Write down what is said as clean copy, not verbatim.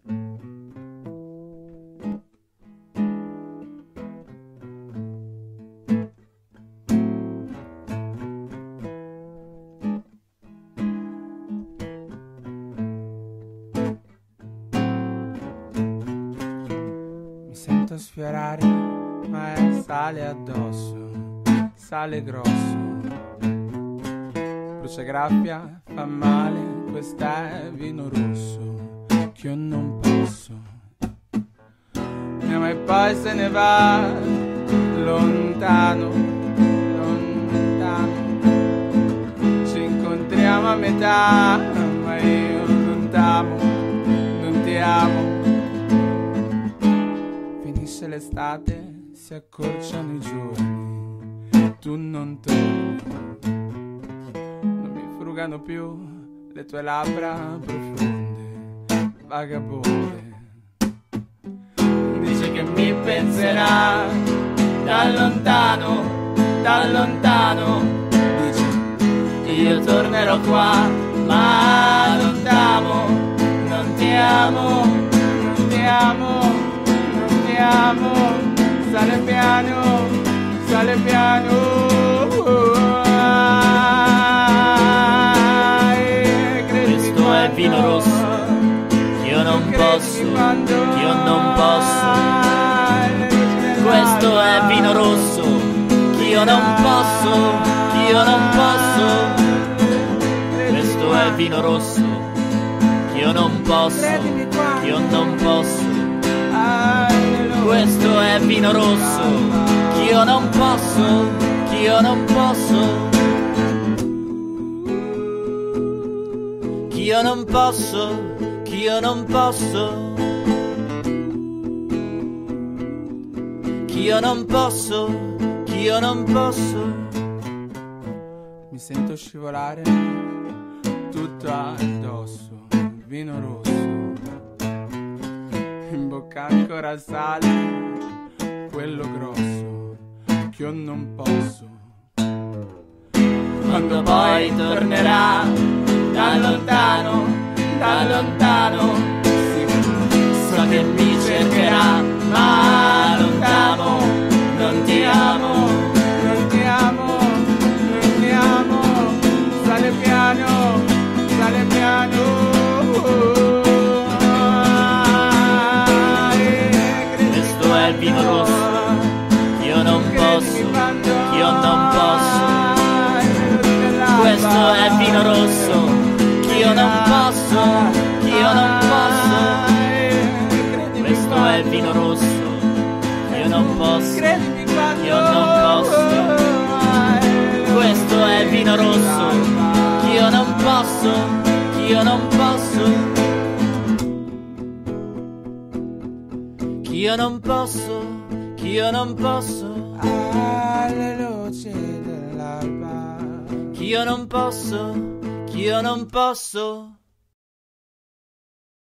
Mi sento sfiorare, ma è sale addosso, sale grosso. Bruciagrappia, fa male, questa è vino rosso, che io non posso. E poi se ne va, lontano, lontano. Ci incontriamo a metà, ma io non t'amo, non ti amo. Finisce l'estate, si accorciano i giorni, tu non torni. Non mi frugano più le tue labbra profonde, vagabonde. Dice che mi penserà da lontano, da lontano. Dice che io tornerò qua, ma non t'amo, non ti amo, non ti amo, non ti amo. Sale piano, sale piano. Questo è vino rosso, io non posso, io non posso. Questo è vino rosso, io non posso, io non posso. Questo è vino rosso, io non posso, io non posso. Questo è vino rosso, io non posso, io non posso. Io non posso, io non posso. Io non posso, io non posso. Mi sento scivolare tutto addosso, vino rosso. In bocca ancora il sale, quello grosso, che io non posso. Quando poi tornerà da lontano, da lontano, sì, so che mi cercherà, ma non t'amo, non ti amo, non ti amo, non ti amo. Sale piano, sale piano. Questo è il vino rosso, io non posso, io non posso. Questo è il vino rosso, io non posso, io non posso. Questo è il vino rosso, io non posso, io non posso. Questo è il vino rosso, io non posso, io non posso. Io non posso, io non posso. Alle luci dell'alba, Io non posso, io non posso.